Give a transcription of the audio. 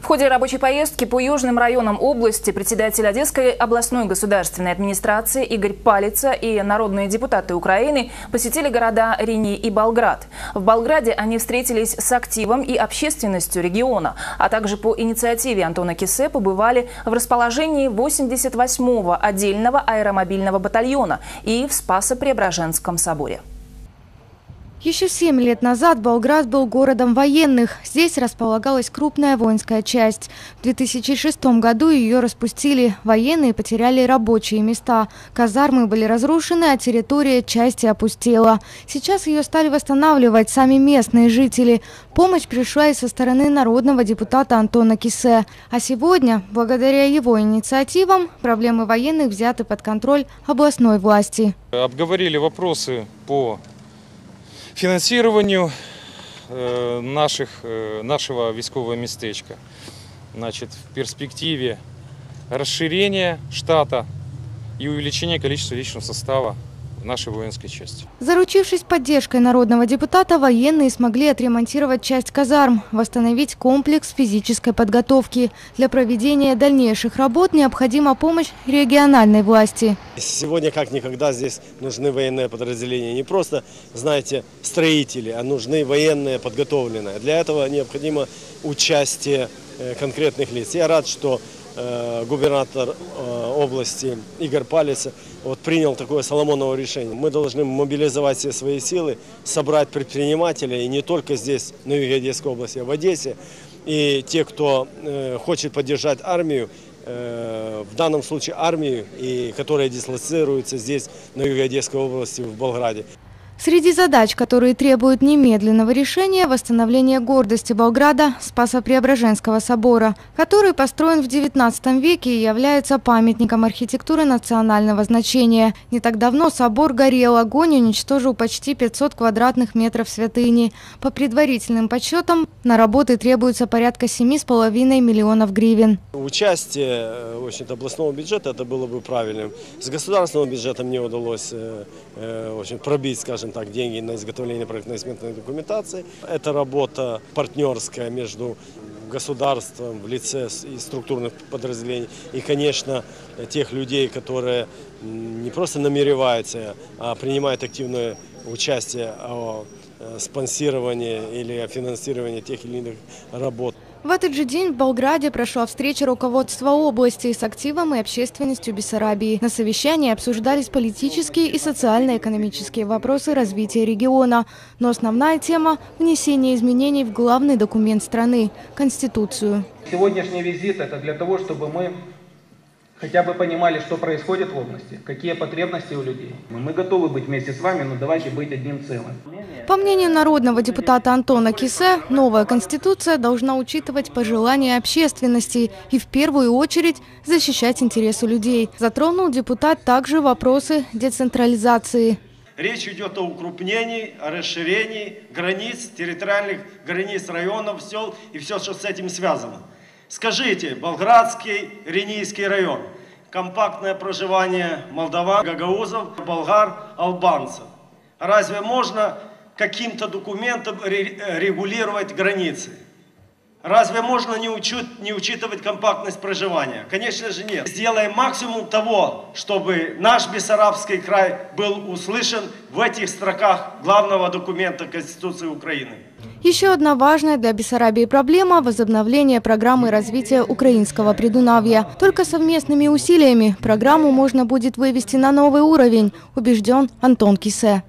В ходе рабочей поездки по южным районам области председатель Одесской областной государственной администрации Игорь Палица и народные депутаты Украины посетили города Рени и Болград. В Болграде они встретились с активом и общественностью региона, а также по инициативе Антона Кисе побывали в расположении 88-го отдельного аэромобильного батальона и в Спасо-Преображенском соборе. Еще 7 лет назад Болград был городом военных. Здесь располагалась крупная воинская часть. В 2006 году ее распустили. Военные потеряли рабочие места. Казармы были разрушены, а территория части опустела. Сейчас ее стали восстанавливать сами местные жители. Помощь пришла и со стороны народного депутата Антона Кисе. А сегодня, благодаря его инициативам, проблемы военных взяты под контроль областной власти. Обговорили вопросы по финансированию нашего військового местечка. Значит, в перспективе расширения штата и увеличения количества личного состава в нашей воинской части. Заручившись поддержкой народного депутата, военные смогли отремонтировать часть казарм, восстановить комплекс физической подготовки. Для проведения дальнейших работ необходима помощь региональной власти. Сегодня как никогда здесь нужны военные подразделения. Не просто, знаете, строители, а нужны военные подготовленные. Для этого необходимо участие конкретных лиц. Я рад, что губернатор области Игорь Палица принял такое Соломоново решение. Мы должны мобилизовать все свои силы, собрать предпринимателей, и не только здесь, на юге Одесской области, а в Одессе. И те, кто хочет поддержать армию, в данном случае армию, и которая дислоцируется здесь, на юге Одесской области, в Болграде. Среди задач, которые требуют немедленного решения, восстановление гордости Болграда Спасо-Преображенского собора, который построен в XIX веке и является памятником архитектуры национального значения. Не так давно собор горел, огонь уничтожил почти 500 квадратных метров святыни. По предварительным подсчетам, на работы требуется порядка 7,5 миллионов гривен. Участие, в общем-то, областного бюджета это было бы правильным. С государственного бюджета мне удалось пробить, скажем так, деньги на изготовление проектно-сметной документации. Это работа партнерская между государством в лице и структурных подразделений и, конечно, тех людей, которые не просто намереваются, а принимают активное участие в спонсировании или финансировании тех или иных работ. В этот же день в Болграде прошла встреча руководства области с активом и общественностью Бессарабии. На совещании обсуждались политические и социально-экономические вопросы развития региона. Но основная тема – внесение изменений в главный документ страны – Конституцию. Сегодняшний визит – это для того, чтобы мы хотя бы понимали, что происходит в области, какие потребности у людей. Мы готовы быть вместе с вами, но давайте быть одним целым. По мнению народного депутата Антона Кисе, новая Конституция должна учитывать пожелания общественности и в первую очередь защищать интересы людей. Затронул депутат также вопросы децентрализации. Речь идет о укрупнении, о расширении границ, территориальных границ районов, сел и все, что с этим связано. Скажите, Болградский, Ренийский район, компактное проживание молдаван, гагаузов, болгар, албанцев. Разве можно каким-то документом регулировать границы? Разве можно не учитывать компактность проживания? Конечно же нет. Сделаем максимум того, чтобы наш Бессарабский край был услышан в этих строках главного документа Конституции Украины. Еще одна важная для Бессарабии проблема – возобновление программы развития украинского Придунавья. Только совместными усилиями программу можно будет вывести на новый уровень, убежден Антон Кисе.